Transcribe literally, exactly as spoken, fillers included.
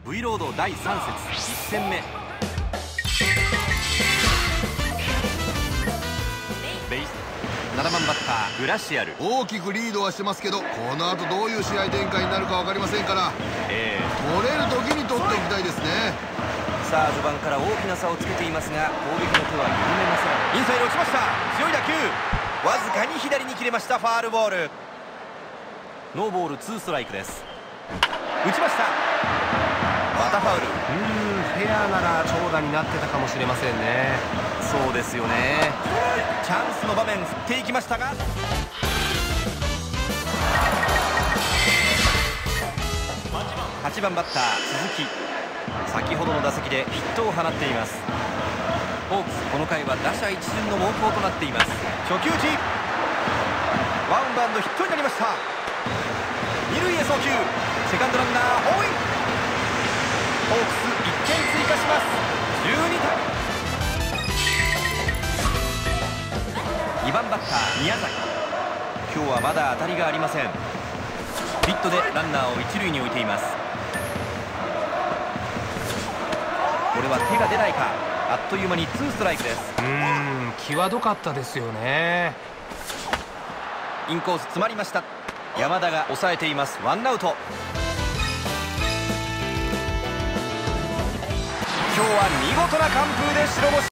V ロードだいさん節いち戦目。ベイスななばんバッターグラシアル。 大きくリードはしてますけど、この後どういう試合展開になるか分かりませんから、えー、取れる時に取っておきたいですね。 さあ序盤から大きな差をつけていますが、攻撃の手は緩めません。インサイド落ちました。強い打球、わずかに左に切れました。ファールボール。ノーボールツーストライクです。打ちました。またファウル。うーん、フェアなら長打になってたかもしれませんね。 そうですよね。チャンスの場面振っていきましたが、はちばんバッター鈴木、先ほどの打席でヒットを放っています。ホークスこの回は打者一巡の猛攻となっています。初球打ち、ワンバウンドヒットになりました。二塁へ送球、セカンドランナーホームイン。ホークスいってん追加します。じゅうにたい。にばんバッター宮崎、今日はまだ当たりがありません。ヒットでランナーを一塁に置いています。これは手が出ないか。あっという間にツーストライクです。 うーん、際どかったですよね。 インコース詰まりました。山田が抑えています。ワンアウト。今日は見事な完封で白星。